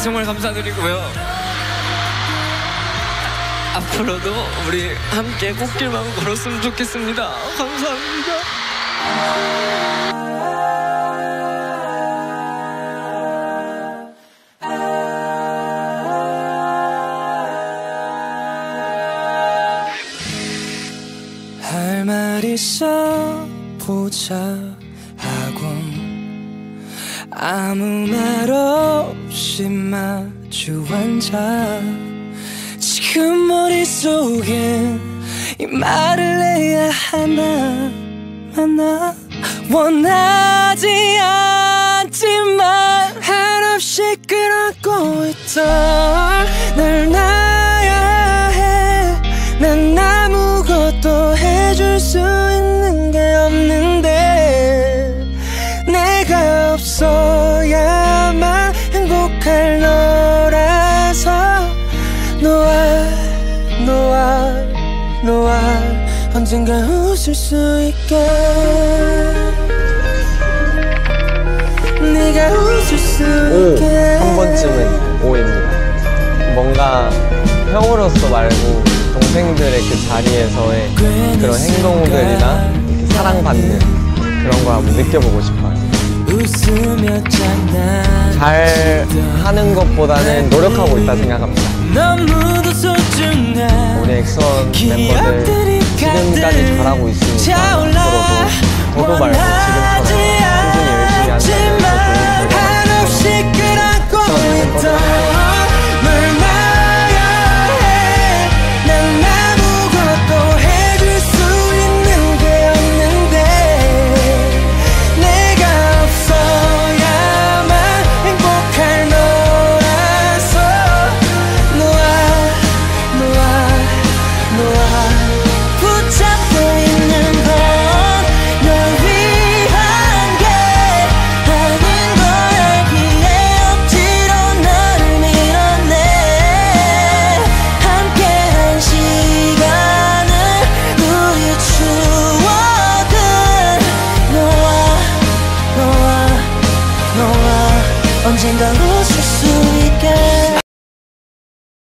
정말 감사드리고요. 앞으로도 우리 함께 꽃길만 걸었으면 좋겠습니다. 감사합니다. 할 말 있어 보자 하고 아무 말 없이 마주 앉아 지금 머릿속엔 이 말을 해야 하나 마나 원하지 않지만 한없이 끌어안고 있던 널 놔야 해. 난 아무것도 해줄 수 있는 게 없는데 내가 없어야만 행복할 너라서 너와 언젠가 웃을 수 있게 네가 웃을 수 있게 한 번쯤은 O입니다. 뭔가 형으로서 말고 동생들의 그 자리에서의 그런 행동들이나 사랑받는 그런 걸 한번 느껴보고 싶어요. 잘 하는 것보다는 노력하고 있다 생각합니다. 우리 엑소원 멤버들 지금까지 잘하고 있으니까 앞으로도 저도 말고 지금처럼 꾸준히 열심히 한다면 더 좋은 결과 언젠가